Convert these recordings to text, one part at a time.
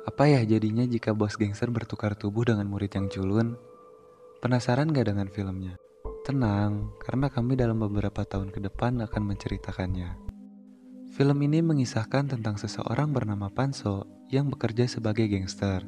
Apa ya jadinya jika bos gangster bertukar tubuh dengan murid yang culun? Penasaran gak dengan filmnya? Tenang, karena kami dalam beberapa tahun ke depan akan menceritakannya. Film ini mengisahkan tentang seseorang bernama Panso yang bekerja sebagai gangster.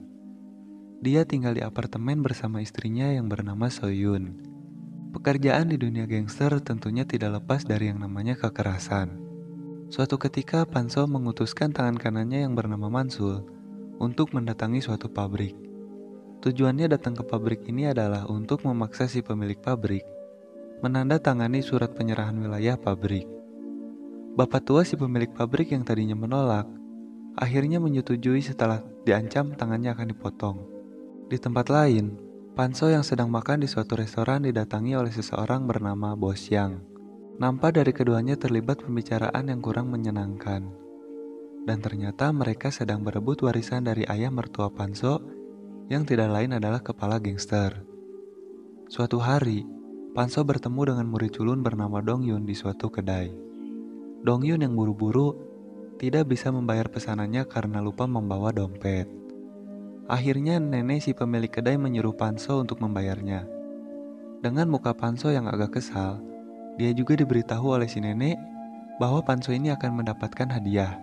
Dia tinggal di apartemen bersama istrinya yang bernama Soyun. Pekerjaan di dunia gangster tentunya tidak lepas dari yang namanya kekerasan. Suatu ketika Panso mengutuskan tangan kanannya yang bernama Mansul untuk mendatangi suatu pabrik. Tujuannya datang ke pabrik ini adalah untuk memaksa si pemilik pabrik menandatangani surat penyerahan wilayah pabrik. Bapak tua si pemilik pabrik yang tadinya menolak, akhirnya menyetujui setelah diancam tangannya akan dipotong. Di tempat lain, Panso yang sedang makan di suatu restoran didatangi oleh seseorang bernama Bos Yang. Nampak dari keduanya terlibat pembicaraan yang kurang menyenangkan. Dan ternyata mereka sedang berebut warisan dari ayah mertua Panso yang tidak lain adalah kepala gangster. Suatu hari, Panso bertemu dengan murid culun bernama Dongyun di suatu kedai. Dongyun yang buru-buru tidak bisa membayar pesanannya karena lupa membawa dompet. Akhirnya nenek si pemilik kedai menyuruh Panso untuk membayarnya. Dengan muka Panso yang agak kesal, dia juga diberitahu oleh si nenek bahwa Panso ini akan mendapatkan hadiah.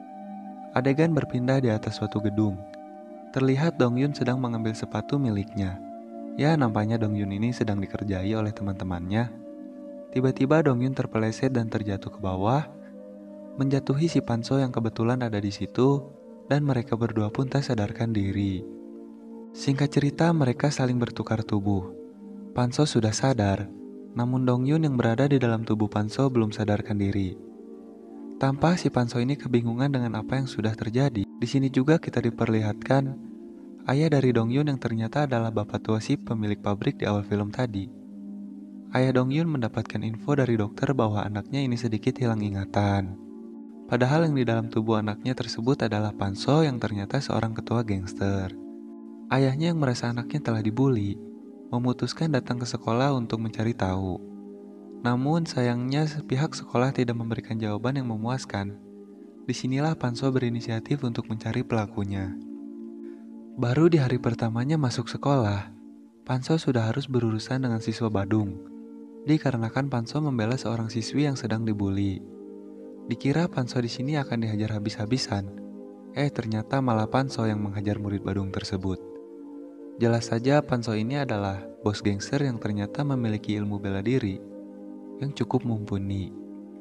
Adegan berpindah di atas suatu gedung. Terlihat Dongyun sedang mengambil sepatu miliknya. Ya, nampaknya Dongyun ini sedang dikerjai oleh teman-temannya. Tiba-tiba Dongyun terpeleset dan terjatuh ke bawah, menjatuhi si Panso yang kebetulan ada di situ, dan mereka berdua pun tak sadarkan diri. Singkat cerita, mereka saling bertukar tubuh. Panso sudah sadar, namun Dongyun yang berada di dalam tubuh Panso belum sadarkan diri. Tampak si Panso ini kebingungan dengan apa yang sudah terjadi. Di sini juga kita diperlihatkan ayah dari Dongyun yang ternyata adalah bapak tua si pemilik pabrik di awal film tadi. Ayah Dongyun mendapatkan info dari dokter bahwa anaknya ini sedikit hilang ingatan. Padahal yang di dalam tubuh anaknya tersebut adalah Panso yang ternyata seorang ketua gangster. Ayahnya yang merasa anaknya telah dibully, memutuskan datang ke sekolah untuk mencari tahu. Namun sayangnya pihak sekolah tidak memberikan jawaban yang memuaskan. Disinilah Panso berinisiatif untuk mencari pelakunya. Baru di hari pertamanya masuk sekolah, Panso sudah harus berurusan dengan siswa Badung. Dikarenakan Panso membela seorang siswi yang sedang dibully. Dikira Panso di sini akan dihajar habis-habisan. Ternyata malah Panso yang menghajar murid Badung tersebut. Jelas saja Panso ini adalah bos gangster yang ternyata memiliki ilmu bela diri yang cukup mumpuni.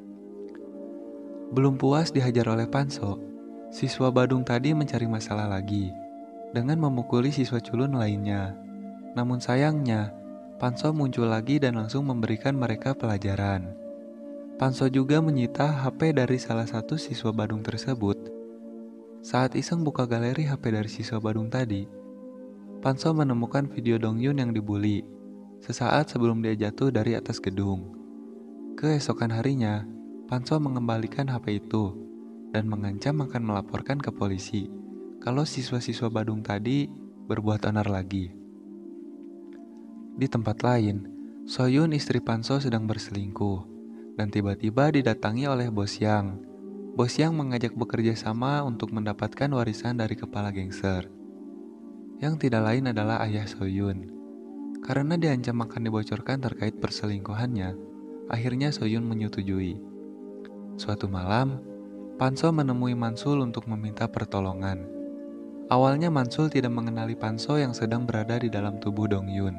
Belum puas dihajar oleh Panso, siswa Badung tadi mencari masalah lagi dengan memukuli siswa culun lainnya. Namun sayangnya, Panso muncul lagi dan langsung memberikan mereka pelajaran. Panso juga menyita HP dari salah satu siswa Badung tersebut. Saat iseng buka galeri HP dari siswa Badung tadi, Panso menemukan video Dongyun yang dibully sesaat sebelum dia jatuh dari atas gedung. Keesokan harinya, Panso mengembalikan HP itu dan mengancam akan melaporkan ke polisi kalau siswa-siswa Badung tadi berbuat onar lagi. Di tempat lain, Soyun istri Panso sedang berselingkuh dan tiba-tiba didatangi oleh Bos Yang. Bos Yang mengajak bekerja sama untuk mendapatkan warisan dari kepala gangster, yang tidak lain adalah ayah Soyun. Karena diancam akan dibocorkan terkait perselingkuhannya, akhirnya Soyun menyetujui. Suatu malam, Panso menemui Mansul untuk meminta pertolongan. Awalnya Mansul tidak mengenali Panso yang sedang berada di dalam tubuh Dongyun.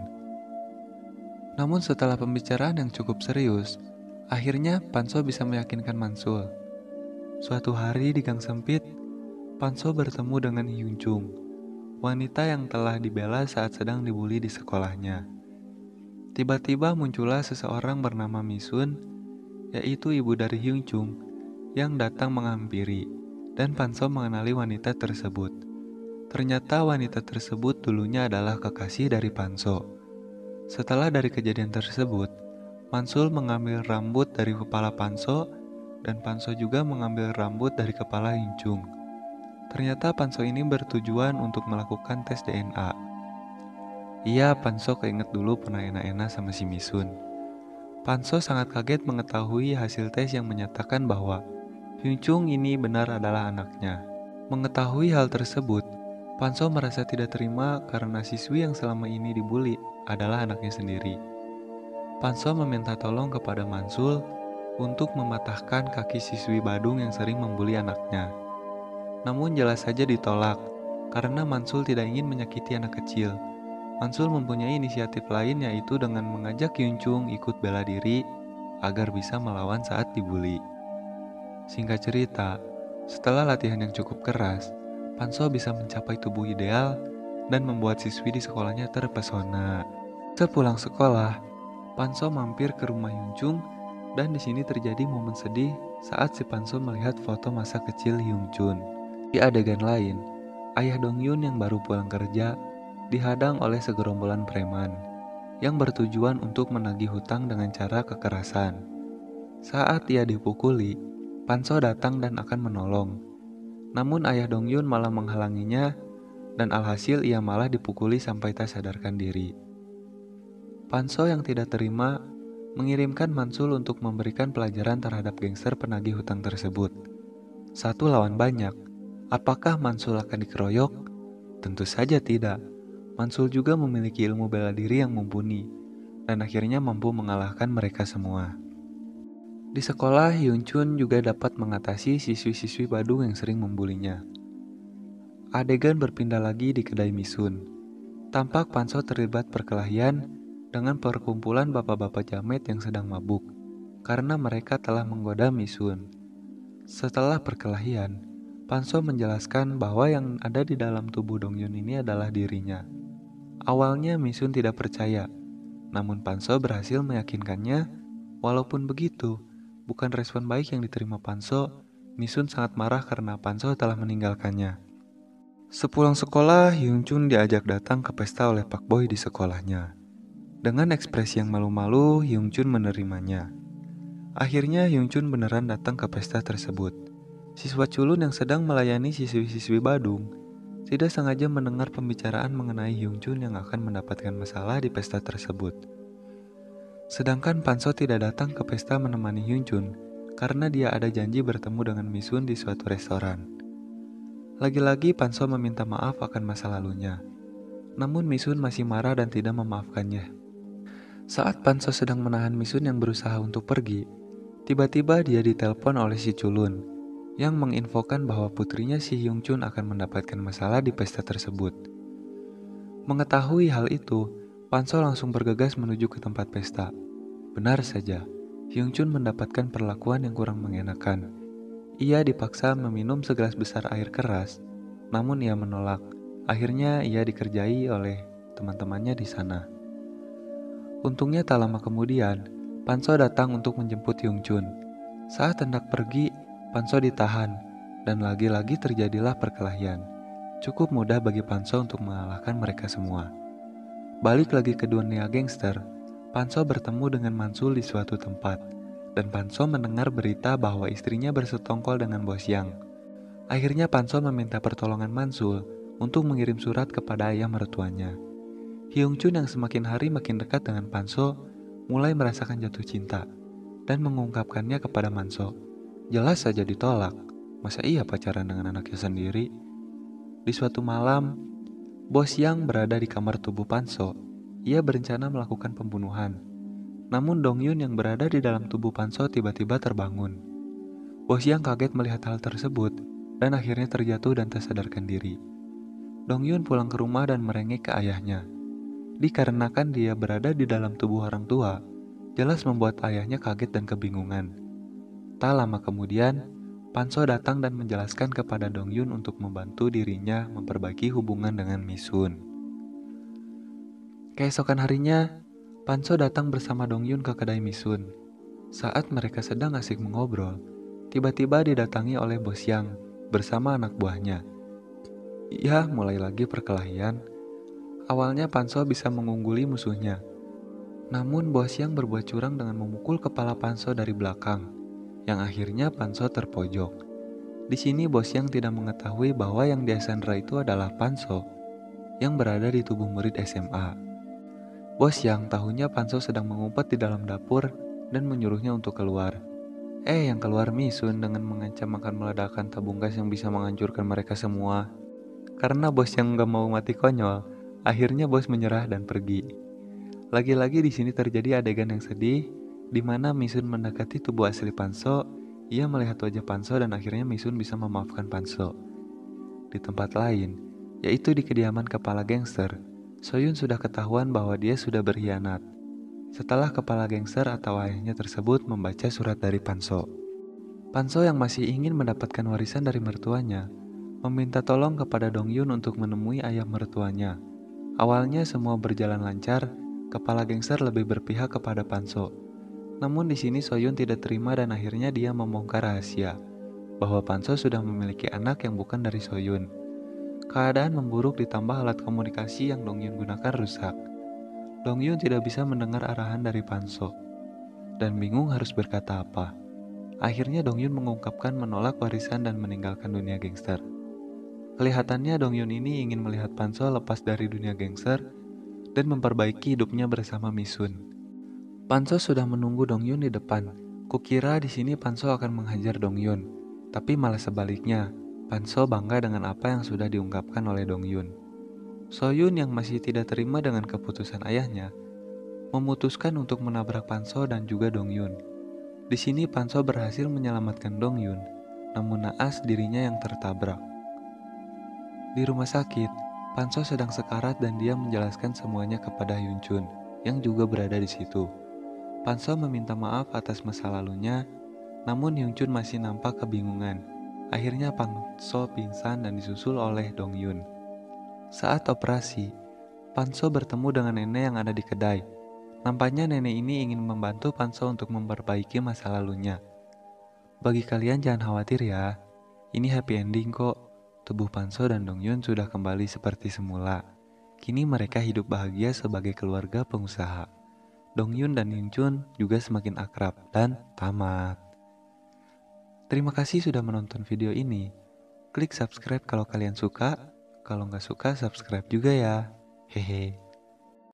Namun setelah pembicaraan yang cukup serius, akhirnya Panso bisa meyakinkan Mansul. Suatu hari di gang sempit, Panso bertemu dengan Hyun Chung, wanita yang telah dibela saat sedang dibully di sekolahnya. Tiba-tiba muncullah seseorang bernama Misun, yaitu ibu dari Hyun Chung, yang datang menghampiri, dan Panso mengenali wanita tersebut. Ternyata wanita tersebut dulunya adalah kekasih dari Panso. Setelah dari kejadian tersebut, Mansul mengambil rambut dari kepala Panso, dan Panso juga mengambil rambut dari kepala Hyun Chung. Ternyata Panso ini bertujuan untuk melakukan tes DNA. Iya, Panso keinget dulu pernah enak-enak sama si Misun. Panso sangat kaget mengetahui hasil tes yang menyatakan bahwa Hyun Chung ini benar adalah anaknya. Mengetahui hal tersebut, Panso merasa tidak terima karena siswi yang selama ini dibully adalah anaknya sendiri. Panso meminta tolong kepada Mansul untuk mematahkan kaki siswi Badung yang sering membuli anaknya. Namun jelas saja ditolak, karena Mansul tidak ingin menyakiti anak kecil. Mansul mempunyai inisiatif lain, yaitu dengan mengajak Yuncung ikut bela diri agar bisa melawan saat dibully. Singkat cerita, setelah latihan yang cukup keras, Panso bisa mencapai tubuh ideal dan membuat siswi di sekolahnya terpesona. Sepulang sekolah, Panso mampir ke rumah Yuncung dan di sini terjadi momen sedih saat si Panso melihat foto masa kecil Hyungchun. Di adegan lain, ayah Dongyun yang baru pulang kerja dihadang oleh segerombolan preman yang bertujuan untuk menagih hutang dengan cara kekerasan. Saat ia dipukuli, Panso datang dan akan menolong. Namun ayah Dongyun malah menghalanginya dan alhasil ia malah dipukuli sampai tak sadarkan diri. Panso yang tidak terima mengirimkan Mansul untuk memberikan pelajaran terhadap gangster penagih hutang tersebut. Satu lawan banyak, apakah Mansul akan dikeroyok? Tentu saja tidak. Mansul juga memiliki ilmu bela diri yang mumpuni dan akhirnya mampu mengalahkan mereka semua. Di sekolah, Hyunchun juga dapat mengatasi siswi-siswi Badung yang sering membulinya. Adegan berpindah lagi di kedai Misun. Tampak Panso terlibat perkelahian dengan perkumpulan bapak-bapak jamet yang sedang mabuk, karena mereka telah menggoda Misun. Setelah perkelahian, Panso menjelaskan bahwa yang ada di dalam tubuh Dongyun ini adalah dirinya. Awalnya Misun tidak percaya, namun Panso berhasil meyakinkannya. Walaupun begitu, bukan respon baik yang diterima Panso. Misun sangat marah karena Panso telah meninggalkannya. Sepulang sekolah, Hyunchun diajak datang ke pesta oleh Pak Boy di sekolahnya. Dengan ekspresi yang malu-malu, Hyunchun menerimanya. Akhirnya Hyunchun beneran datang ke pesta tersebut. Siswa culun yang sedang melayani siswi-siswi Badung tidak sengaja mendengar pembicaraan mengenai Hyunchun yang akan mendapatkan masalah di pesta tersebut. Sedangkan Panso tidak datang ke pesta menemani Hyunchun karena dia ada janji bertemu dengan Misun di suatu restoran. Lagi-lagi Panso meminta maaf akan masa lalunya. Namun Misun masih marah dan tidak memaafkannya. Saat Panso sedang menahan Misun yang berusaha untuk pergi, tiba-tiba dia ditelepon oleh si culun yang menginfokan bahwa putrinya si Hyunchun akan mendapatkan masalah di pesta tersebut. Mengetahui hal itu, Panso langsung bergegas menuju ke tempat pesta. Benar saja, Hyunchun mendapatkan perlakuan yang kurang mengenakan. Ia dipaksa meminum segelas besar air keras, namun ia menolak. Akhirnya ia dikerjai oleh teman-temannya di sana. Untungnya tak lama kemudian, Panso datang untuk menjemput Hyunchun. Saat hendak pergi, Panso ditahan, dan lagi-lagi terjadilah perkelahian. Cukup mudah bagi Panso untuk mengalahkan mereka semua. Balik lagi ke dunia gangster, Panso bertemu dengan Mansul di suatu tempat, dan Panso mendengar berita bahwa istrinya bersetongkol dengan bos Yang. Akhirnya Panso meminta pertolongan Mansul untuk mengirim surat kepada ayah mertuanya. Hyunchun yang semakin hari makin dekat dengan Panso mulai merasakan jatuh cinta dan mengungkapkannya kepada Manso. Jelas saja ditolak, masa iya pacaran dengan anaknya sendiri? Di suatu malam, bos Yang berada di kamar tubuh Panso. Ia berencana melakukan pembunuhan. Namun Dongyun yang berada di dalam tubuh Panso tiba-tiba terbangun. Bos Yang kaget melihat hal tersebut dan akhirnya terjatuh dan tak sadarkan diri. Dongyun pulang ke rumah dan merengek ke ayahnya. Dikarenakan dia berada di dalam tubuh orang tua, jelas membuat ayahnya kaget dan kebingungan. Tak lama kemudian, Panso datang dan menjelaskan kepada Dongyun untuk membantu dirinya memperbaiki hubungan dengan Misun. Keesokan harinya, Panso datang bersama Dongyun ke kedai Misun. Saat mereka sedang asik mengobrol, tiba-tiba didatangi oleh bos Yang bersama anak buahnya. Ya, mulai lagi perkelahian. Awalnya Panso bisa mengungguli musuhnya. Namun bos Yang berbuat curang dengan memukul kepala Panso dari belakang, yang akhirnya Panso terpojok. Di sini bos Yang tidak mengetahui bahwa yang dia sandera itu adalah Panso yang berada di tubuh murid SMA. Bos Yang tahunya Panso sedang mengumpet di dalam dapur dan menyuruhnya untuk keluar. Yang keluar Misun dengan mengancam akan meledakkan tabung gas yang bisa menghancurkan mereka semua. Karena bos yang gak mau mati konyol, akhirnya bos menyerah dan pergi. Lagi-lagi di sini terjadi adegan yang sedih, di mana Misun mendekati tubuh asli Panso. Ia melihat wajah Panso dan akhirnya Misun bisa memaafkan Panso. Di tempat lain, yaitu di kediaman kepala gangster, Soyun sudah ketahuan bahwa dia sudah berkhianat. Setelah kepala gangster atau ayahnya tersebut membaca surat dari Panso. Panso yang masih ingin mendapatkan warisan dari mertuanya, meminta tolong kepada Dongyun untuk menemui ayah mertuanya. Awalnya semua berjalan lancar, kepala gangster lebih berpihak kepada Panso. Namun di sini Soyun tidak terima dan akhirnya dia membongkar rahasia bahwa Panso sudah memiliki anak yang bukan dari Soyun. Keadaan memburuk ditambah alat komunikasi yang Dongyun gunakan rusak. Dongyun tidak bisa mendengar arahan dari Panso dan bingung harus berkata apa. Akhirnya Dongyun mengungkapkan menolak warisan dan meninggalkan dunia gangster. Kelihatannya Dongyun ini ingin melihat Panso lepas dari dunia gangster dan memperbaiki hidupnya bersama Misun. Panso sudah menunggu Dongyun di depan. Kukira di sini Panso akan menghajar Dongyun, tapi malah sebaliknya. Panso bangga dengan apa yang sudah diungkapkan oleh Dongyun. Soyun yang masih tidak terima dengan keputusan ayahnya, memutuskan untuk menabrak Panso dan juga Dongyun. Di sini Panso berhasil menyelamatkan Dongyun, namun naas dirinya yang tertabrak. Di rumah sakit, Panso sedang sekarat dan dia menjelaskan semuanya kepada Hyunchun yang juga berada di situ. Panso meminta maaf atas masa lalunya, namun Hyunchun masih nampak kebingungan. Akhirnya Panso pingsan dan disusul oleh Dongyun. Saat operasi, Panso bertemu dengan nenek yang ada di kedai. Nampaknya nenek ini ingin membantu Panso untuk memperbaiki masa lalunya. Bagi kalian jangan khawatir ya, ini happy ending kok. Tubuh Panso dan Dongyun sudah kembali seperti semula. Kini mereka hidup bahagia sebagai keluarga pengusaha. Dongyun dan Hyunchun juga semakin akrab dan tamat. Terima kasih sudah menonton video ini. Klik subscribe kalau kalian suka. Kalau nggak suka subscribe juga ya. Hehe.